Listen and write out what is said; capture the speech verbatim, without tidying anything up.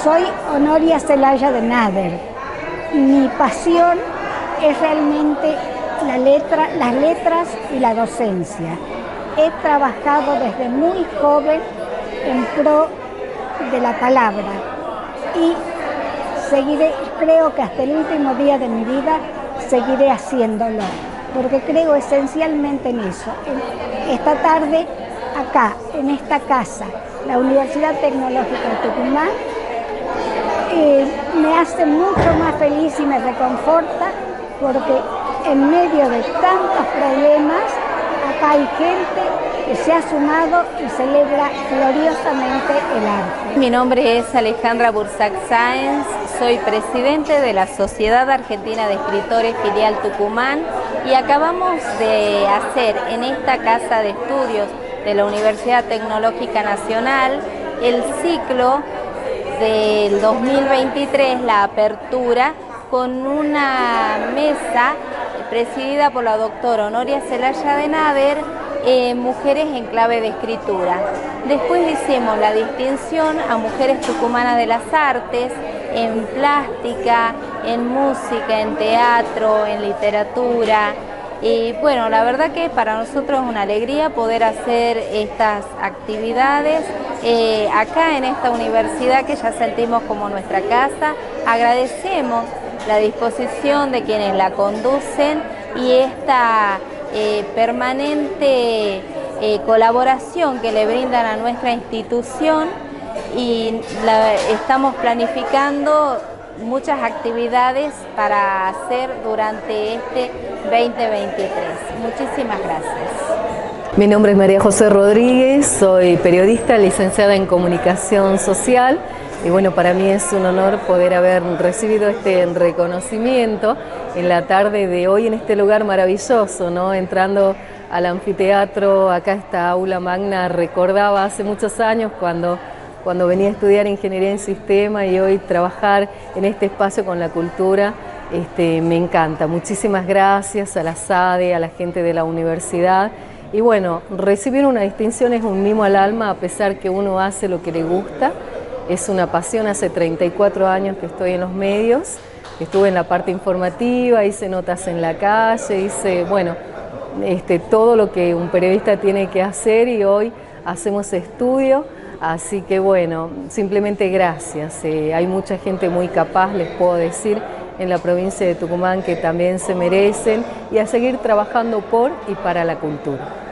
Soy Honoria Zelaya de Nader. Mi pasión es realmente la letra, las letras y la docencia. He trabajado desde muy joven en pro de la palabra y seguiré, creo que hasta el último día de mi vida seguiré haciéndolo, porque creo esencialmente en eso. Esta tarde, acá, en esta casa, la Universidad Tecnológica de Tucumán, eh, me hace mucho más feliz y me reconforta, porque en medio de tantos problemas, acá hay gente que se ha sumado y celebra gloriosamente el arte. Mi nombre es Alejandra Bursac Sáenz, soy presidente de la Sociedad Argentina de Escritores Filial Tucumán y acabamos de hacer en esta casa de estudios de la Universidad Tecnológica Nacional el ciclo del dos mil veintitrés, la apertura, con una mesa presidida por la doctora Honoria Zelaya de Nader, eh, Mujeres en clave de escritura. Después hicimos la distinción a mujeres tucumanas de las artes, en plástica, en música, en teatro, en literatura. Y bueno, la verdad que para nosotros es una alegría poder hacer estas actividades eh, acá en esta universidad que ya sentimos como nuestra casa. Agradecemos la disposición de quienes la conducen y esta eh, permanente eh, colaboración que le brindan a nuestra institución, y la, estamos planificando muchas actividades para hacer durante este veinte veintitrés. Muchísimas gracias. Mi nombre es María José Rodríguez, soy periodista, licenciada en Comunicación Social. Y bueno, para mí es un honor poder haber recibido este reconocimiento en la tarde de hoy en este lugar maravilloso, ¿no? Entrando al anfiteatro, acá esta aula magna, recordaba hace muchos años cuando, cuando venía a estudiar Ingeniería en Sistema, y hoy trabajar en este espacio con la cultura, este, me encanta. Muchísimas gracias a la SADE, a la gente de la universidad. Y bueno, recibir una distinción es un mimo al alma, a pesar que uno hace lo que le gusta. Es una pasión. Hace treinta y cuatro años que estoy en los medios, estuve en la parte informativa, hice notas en la calle, hice, bueno, este, todo lo que un periodista tiene que hacer, y hoy hacemos estudio, así que bueno, simplemente gracias. Eh, hay mucha gente muy capaz, les puedo decir, en la provincia de Tucumán, que también se merecen, y a seguir trabajando por y para la cultura.